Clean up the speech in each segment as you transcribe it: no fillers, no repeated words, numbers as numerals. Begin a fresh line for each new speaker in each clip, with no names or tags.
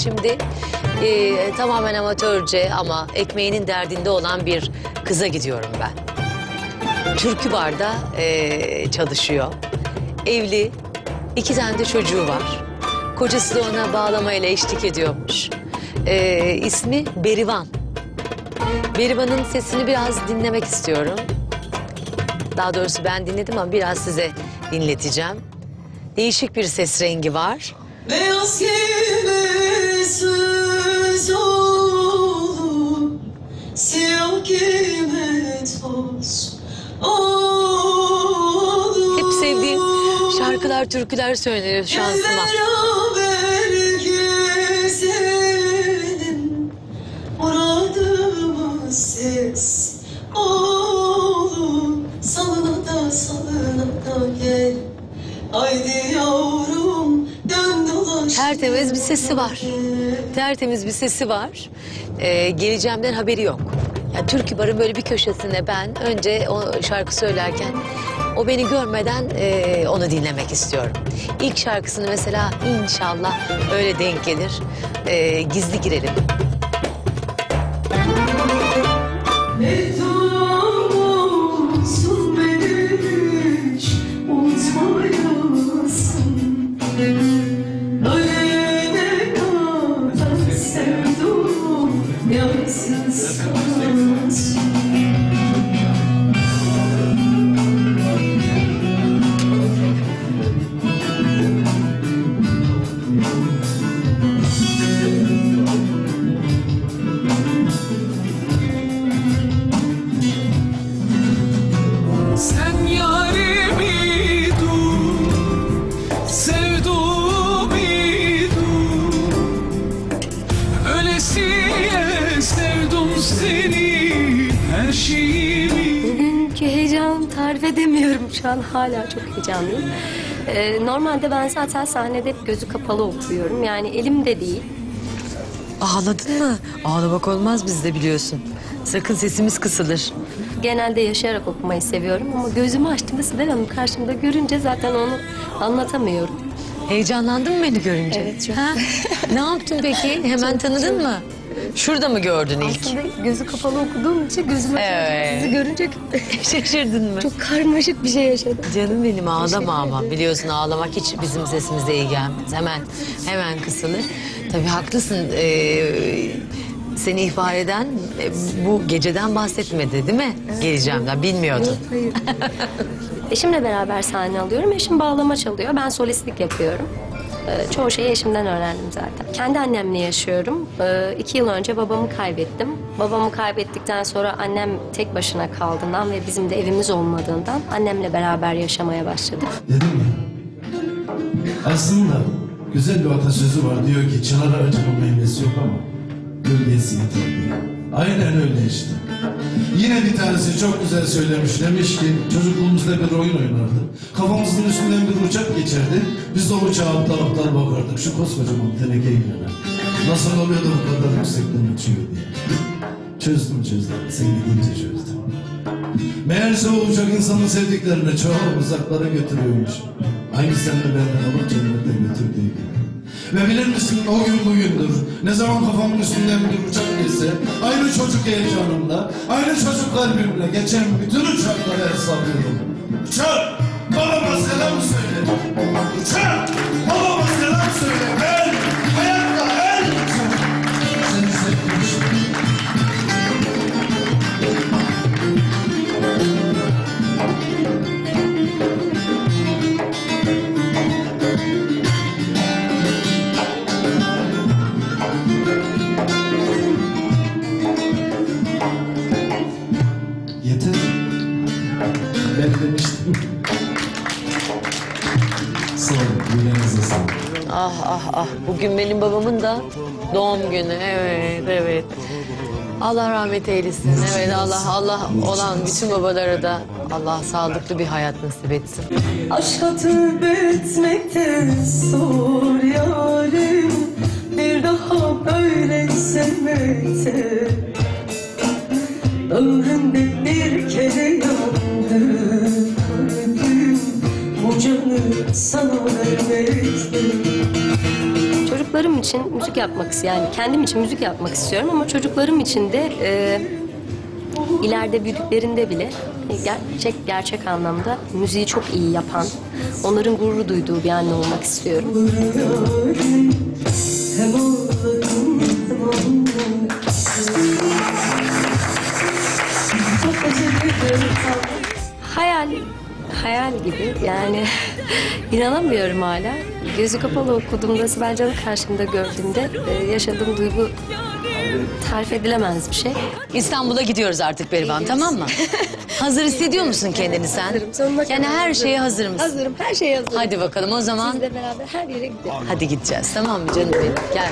şimdi tamamen amatörce ama ekmeğinin derdinde olan bir kıza gidiyorum ben. Türkü barda çalışıyor. Evli, 2 tane de çocuğu var. Kocası da ona bağlamayla eşlik ediyormuş. İsmi Berivan. Berivan'ın sesini biraz dinlemek istiyorum. Daha doğrusu ben dinledim ama biraz size dinleteceğim. Değişik bir ses rengi var.
Beyaz gibi söz olur, siyah gibi toz olur.
Hep sevdiğim şarkılar, türküler söyleniyor şansıma.
Beraber gezelim, muradımız ses olur. Salına da gel, haydi yavrum dön dolaş.
Tertemiz bir sesi var. Tertemiz bir sesi var. Geleceğimden haberi yok. Yani türkü barın böyle bir köşesine ben önce o şarkı söylerken o beni görmeden onu dinlemek istiyorum. İlk şarkısını mesela inşallah öyle denk gelir. Gizli girelim.
Olsun beni hiç unutmayasın. Ölene kadar sevdum yansız kalsın. Sen yarimi dur, sevduğumu dur. Ölesiye sevdum seni, her şeyimi.
Bugünkü heyecanımı tarif edemiyorum şu an. Hala çok heyecanlıyım. Normalde ben zaten sahnede hep gözü kapalı okuyorum. Yani elimde değil.
Ağladın mı? Ağlamak olmaz bizde biliyorsun. Sakın sesimiz kısılır.
Genelde yaşayarak okumayı seviyorum ama gözümü açtığımda Sibel Hanım karşımda görünce zaten onu anlatamıyorum.
Heyecanlandın mı beni görünce?
Evet, çok.
Ha? Ne yaptın peki? Hemen tanıdın mı? Şurada mı gördün ilk?
Aslında gözü kapalı okuduğum için gözümü
Evet.
sizi görünce
Şaşırdın mı?
çok karmaşık bir şey yaşadım.
Canım benim ağlama ama biliyorsun ağlamak hiç bizim sesimize iyi gelmez. Hemen kısılır. Tabii haklısın. Seni ihbar eden bu geceden bahsetmedi değil mi? Evet. Geleceğimden bilmiyordun.
Hayır. Eşimle beraber sahne alıyorum. Eşim bağlama çalıyor. Ben solistlik yapıyorum. Çoğu şeyi eşimden öğrendim zaten. Kendi annemle yaşıyorum. 2 yıl önce babamı kaybettim. Babamı kaybettikten sonra annem tek başına kaldığından ve bizim de evimiz olmadığından annemle beraber yaşamaya başladık.
Dedim ya, aslında güzel bir atasözü var, diyor ki çınar ağacının meyvesi yok ama gölgesi yeter diye. Aynen öyle işte. Yine bir tanesi çok güzel söylemiş, demiş ki çocukluğumuzda bir oyun oynardık. Kafamızın üstünden bir uçak geçerdi. Biz de o uçağa aptal aptal bakardık şu koskocaman teneke inene. Nasıl oluyor da bu kadar yüksekten uçuyor diye. Çözdüm. Sen gidince çözdüm. Meğerse o uçak insanın sevdiklerine çok uzaklara götürüyormuş. Aynı sen de benden olup cennete götürdüğü gibi. Ve bilir misin o gün bugündür. Ne zaman kafamın üstünden bir uçak geçse, aynı çocuk heyecanımla, aynı çocuk kalbimle geçen bütün uçaklara el sallıyorum. Uçak, babama selam söyle. Uçak, babama selam söyle. Ben hayatta en çok seni sevmişim. Yeter. Ben demiştim. Sağ olun. Yüreğinize sağlık.
Ah. Bugün benim babamın da doğum günü. Evet. Allah rahmet eylesin. Evet Allah olan bütün babalara da Allah sağlıklı bir hayat nasip etsin.
Aşka tövbe etmekte zor yarim, bir daha böyle sevmekte. Ömrümde bir kere yandı kalbim, bu canı sana vermekte.
Çocuk çocuklarım için müzik yapmak istiyorum. Yani kendim için müzik yapmak istiyorum ama çocuklarım için de ileride büyüdüklerinde bile gerçek anlamda müziği çok iyi yapan, onların gurur duyduğu bir anne olmak istiyorum.
Yarim, hem ağladım hem ağladım. Çok teşekkür ederim.
Hayal gibi yani inanamıyorum hala. Gözü kapalı okuduğumda Sibel Can'ı karşımda gördüğümde yaşadığım duygu tarif edilemez bir şey.
İstanbul'a gidiyoruz artık Berivan, tamam mı? Hazır hissediyor musun kendini sen?
Hazırım, sonuna
Yani
kadar
her şeye hazır mısın?
Hazırım, her şeye hazırım.
Hadi bakalım o zaman.
Sizle beraber her yere gidelim.
Hadi gideceğiz, tamam mı canım benim? Gel.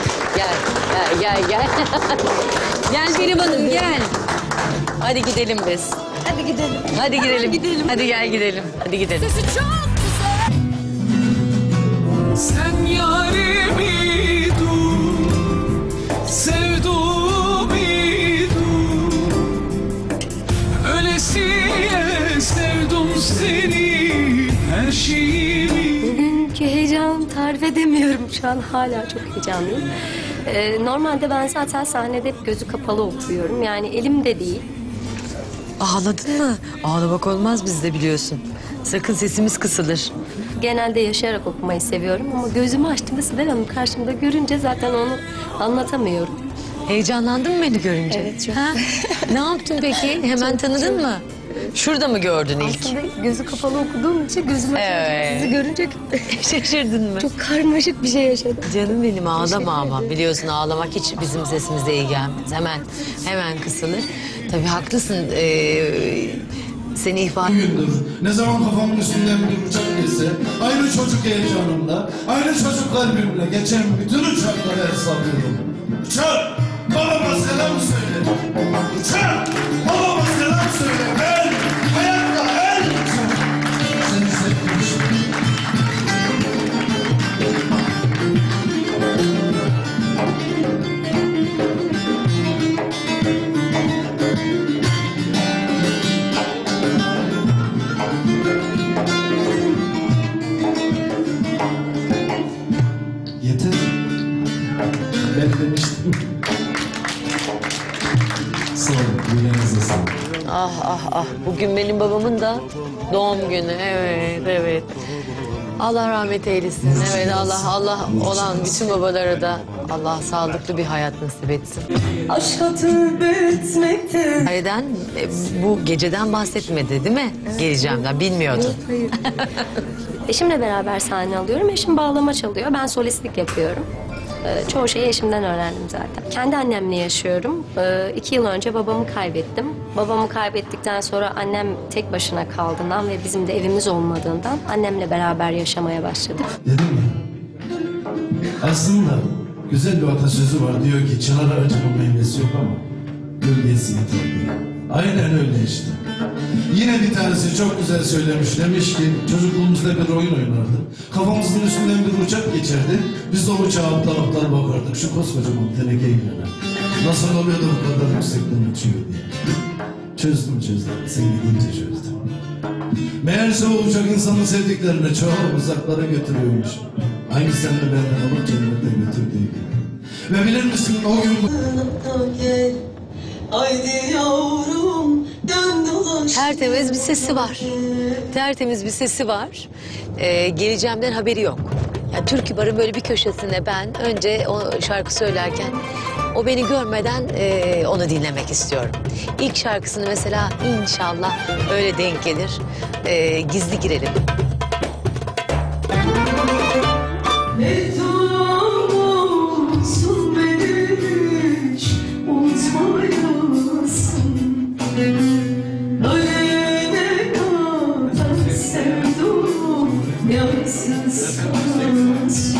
Gel. Gel Berivan'ım gel. Hadi gidelim biz.
Hadi gidelim.
Hadi gidelim. Hadi gel gidelim. Hadi gidelim.
Sen yarimi dur, sevduğumu dur. Ölesiye sevdim seni, her şeyimi.
Bugünkü heyecanımı tarif edemiyorum. Şu an hala çok heyecanlıyım. Normalde ben zaten sahnede hep gözü kapalı okuyorum. Yani elimde değil.
Ağladın mı? Ağlamak olmaz bizde biliyorsun. Sakın sesimiz kısılır.
Genelde yaşayarak okumayı seviyorum ama gözümü açtığımda Sibel Hanım karşımda görünce zaten onu anlatamıyorum.
Heyecanlandın mı beni görünce?
Evet, çok.
Ha? Ne yaptın peki? Hemen tanıdın mı? Şurada mı gördün ilk?
Aslında gözü kapalı okuduğum için gözümü
Evet.
sizi görünce
Şaşırdın mı?
çok karmaşık bir şey yaşadım.
Canım benim ağlama ama. Biliyorsun ağlamak hiç bizim sesimize iyi gelmez. Hemen kısılır. Tabii haklısın. Seni ifade...
Bugündür ne zaman kafamın üstünden bir uçak geçse aynı çocuk heyecanımla, aynı çocuk kalbimle geçen bütün uçaklara el sallıyorum. Uçak! Babama selam söyle. Uçak! Babama selam söyle. Ben hayatta en uçak. Seni sevmişim. Yeter. Ben demiştim. Sağ olun. Yüreğinize sağlık.
Ah. Bugün benim babamın da doğum günü. Evet. Allah rahmet eylesin. Evet Allah olan bütün babalara da Allah sağlıklı bir hayat nasip etsin.
Aşka tövbe etmekte.
Aileden bu geceden bahsetmedi değil mi? Geleceğimden bilmiyordun.
Hayır. Eşimle beraber sahne alıyorum. Eşim bağlama çalıyor. Ben solistlik yapıyorum. Çoğu şeyi eşimden öğrendim zaten. Kendi annemle yaşıyorum. 2 yıl önce babamı kaybettim. Babamı kaybettikten sonra annem tek başına kaldığından ve bizim de evimiz olmadığından annemle beraber yaşamaya başladık.
Dedim ya. Aslında güzel bir atasözü var. Diyor ki çınar ağacının meyvesi yok ama gölgesi yeter diye. Aynen öyle işte. Yine bir tanesi çok güzel söylemiş. Demiş ki çocukluğumuzda bir oyun oynardık. Kafamızın üstünden bir uçak geçerdi. Biz de o uçağa aptal bakardık. Şu koskocaman tenekeyle. Nasıl oluyor da bu kadar yüksekten uçuyor diye. Çözdüm. Sen gidince çözdüm. Meğerse o uçak insanın sevdiklerine çok uzaklara götürüyormuş. Aynı sen de benden alıp cennete götürdüğü gibi. Ve bilir misin o gün...
Gel, haydi yavrum, dön dolaş.
Tertemiz bir sesi var. Tertemiz bir sesi var. Geleceğimden haberi yok. Yani Türkü Bar'ın böyle bir köşesine ben önce o şarkı söylerken o beni görmeden onu dinlemek istiyorum. İlk şarkısını mesela inşallah öyle denk gelir. Gizli girelim.
Mektubumsun beni hiç unutmayasın. Ölene kadar sevduğum yansız kalsın.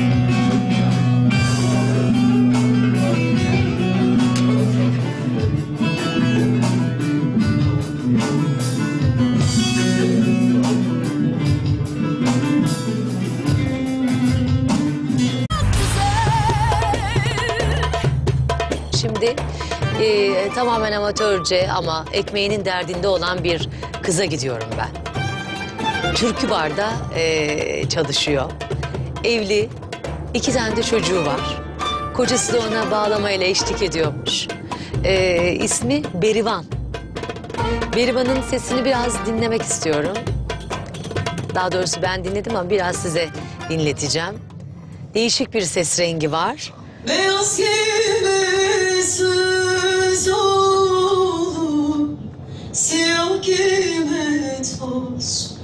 Şimdi tamamen amatörce ama ekmeğinin derdinde olan bir kıza gidiyorum ben. Türkü Bar'da çalışıyor. Evli, 2 tane de çocuğu var. Kocası da ona bağlamayla eşlik ediyormuş. İsmi Berivan. Berivan'ın sesini biraz dinlemek istiyorum. Daha doğrusu ben dinledim ama biraz size dinleteceğim. Değişik bir ses rengi var.
Beyaz giyime söz olur, siyah giyime toz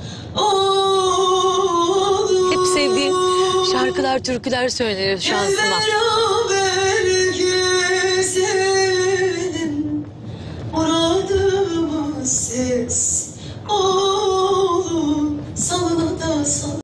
olur.
Hep sevdiğim şarkılar, türküler söyleniyor şansıma.
Beraber gezelim, muradımız ses olur, salına da sal.